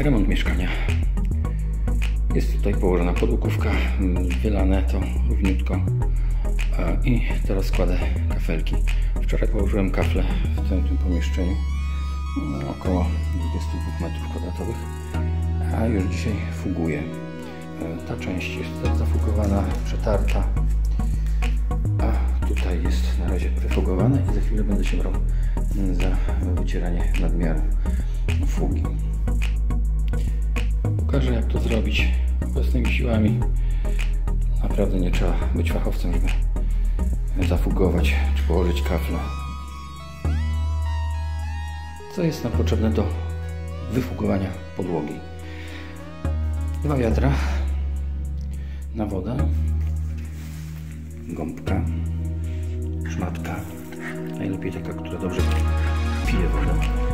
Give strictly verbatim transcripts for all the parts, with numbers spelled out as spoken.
remont mieszkania. Jest tutaj położona podłogówka, wylane to równiutko i teraz składę kafelki. Wczoraj położyłem kafle w tym, tym pomieszczeniu, no, około dwudziestu dwóch metrów kwadratowych, a już dzisiaj fuguję. Ta część jest zafugowana, przetarta, a tutaj jest na razie wyfugowane i za chwilę będę się brał za wycieranie nadmiaru fugi. Pokażę, jak to zrobić obecnymi siłami. Naprawdę nie trzeba być fachowcem, żeby zafugować czy położyć kafle. Co jest nam potrzebne do wyfugowania podłogi? Dwa wiadra na wodę, gąbka, szmatka, najlepiej taka, która dobrze pije wodę,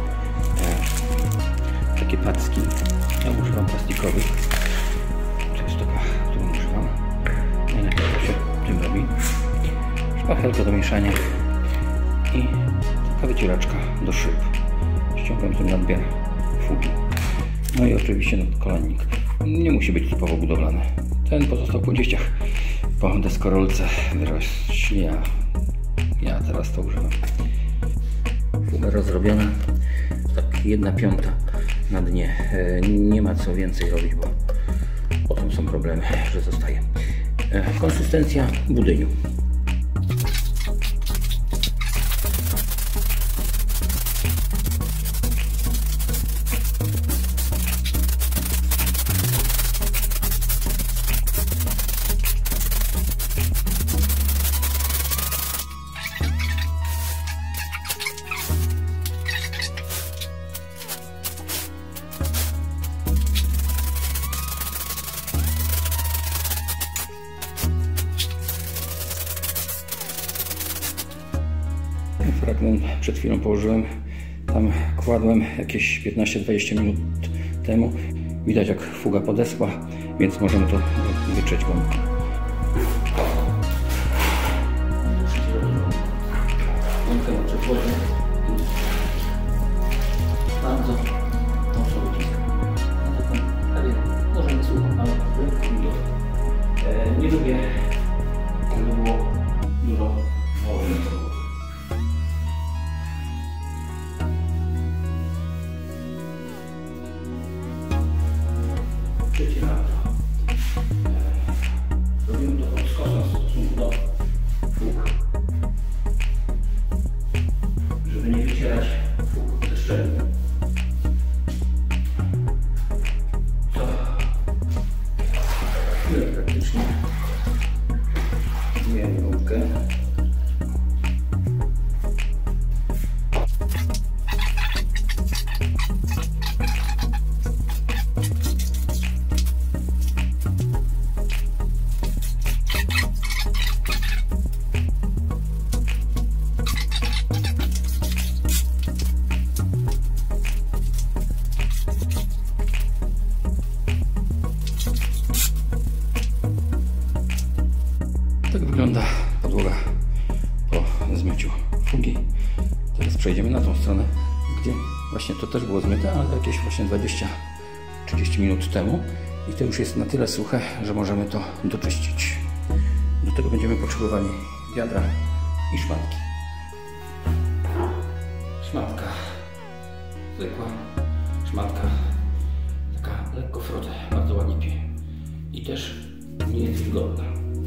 e, takie packi. Ja używam plastikowych, to jest taka, którą używam. Najlepiej to się tym robi. Szpachelka do mieszania i taka wycieraczka do szyb. Ściągam ten nadmiar fugi. No i oczywiście nadkolannik. Nie musi być typowo budowlany. Ten pozostał po dzieciach, po deskorolce wyrośnie. Ja, ja teraz to używam. Fuga rozrobiona. Tak jedna piąta na dnie. Nie ma co więcej robić, bo potem są problemy, że zostaje. Konsystencja budyniu. Fragment przed chwilą położyłem, tam kładłem jakieś piętnaście dwadzieścia minut temu. Widać, jak fuga podeschła, więc możemy to wytrzeć gąbką. Gąbkę na przedwodzie. Bardzo mocno wyciskam. Na taką, prawie, może nie słucham, ale nie lubię, żeby było dużo wody. Przecieram to. Robimy to pod skosem w stosunku do fug, żeby nie wycierać fug ze szczelin. Co chwilę praktycznie zmieniam gąbkę. Tak wygląda podłoga po zmyciu fugi. Teraz przejdziemy na tą stronę, gdzie właśnie to też było zmyte, ale jakieś właśnie dwadzieścia trzydzieści minut temu. I to już jest na tyle suche, że możemy to doczyścić. Do tego będziemy potrzebowali wiadra i szmatki. Szmatka. Zwykła szmatka. Taka lekko frotę, bardzo ładnie pije. I też nie jest wilgotna.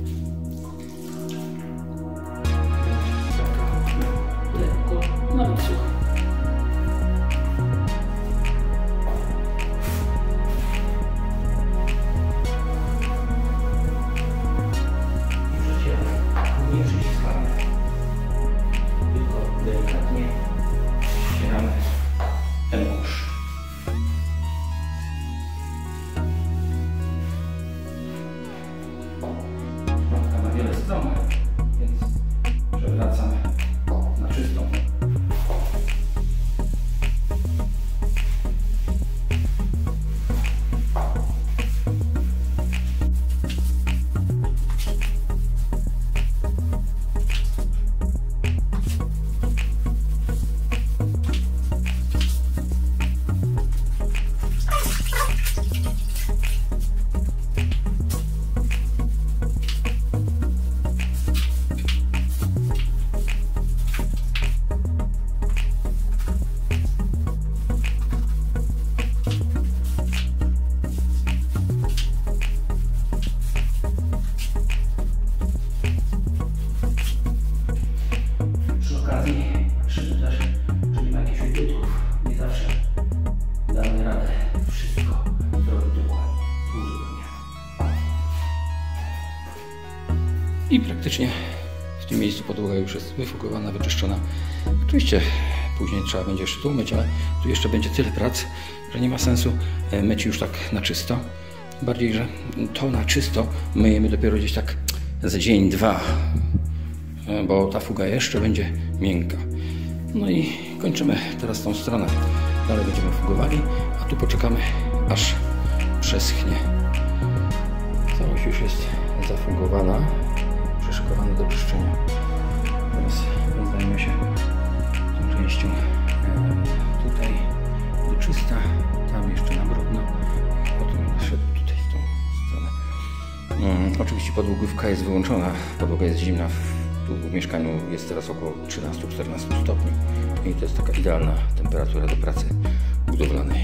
Lekko, nawet sucha. I przecieramy, nie przyciskamy, tylko delikatnie ścieramy ten kurz. Szmatka ma wiele stron, więc przewracam na czystą. I praktycznie w tym miejscu podłoga już jest wyfugowana, wyczyszczona. Oczywiście później trzeba będzie jeszcze tu umyć, ale tu jeszcze będzie tyle prac, że nie ma sensu myć już tak na czysto. Bardziej, że to na czysto myjemy dopiero gdzieś tak za dzień, dwa, bo ta fuga jeszcze będzie miękka. No i kończymy teraz tą stronę. Dalej będziemy fugowali, a tu poczekamy, aż przeschnie. Całość już jest zafugowana, przyszykowana do czyszczenia. Teraz zajmę się tą częścią tutaj do czysta, tam jeszcze na brudno, potem będę szedł tutaj w tą stronę. Hmm, oczywiście podłogówka jest wyłączona, podłoga jest zimna. Tu w mieszkaniu jest teraz około trzynaście do czternastu stopni i to jest taka idealna temperatura do pracy budowlanej.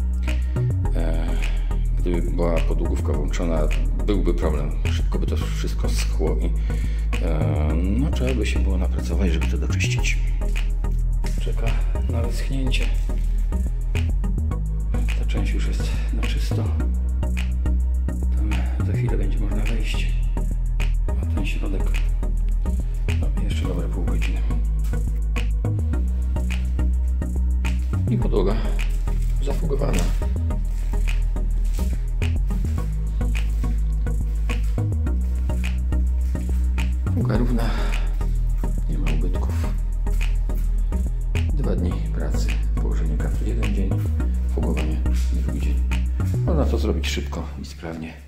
Gdyby była podłogówka włączona, byłby problem. Szybko by to wszystko schło i no, trzeba by się było napracować, żeby to doczyścić. Czeka na wyschnięcie. Ta część już jest na czysto. Tam za chwilę będzie można wejść. A ten środek no, jeszcze dobre pół godziny. I podłoga zafugowana. Fuga równa, nie ma ubytków. Dwa dni pracy, położenie karty jeden dzień, fugowanie drugi dzień. Można to zrobić szybko i sprawnie.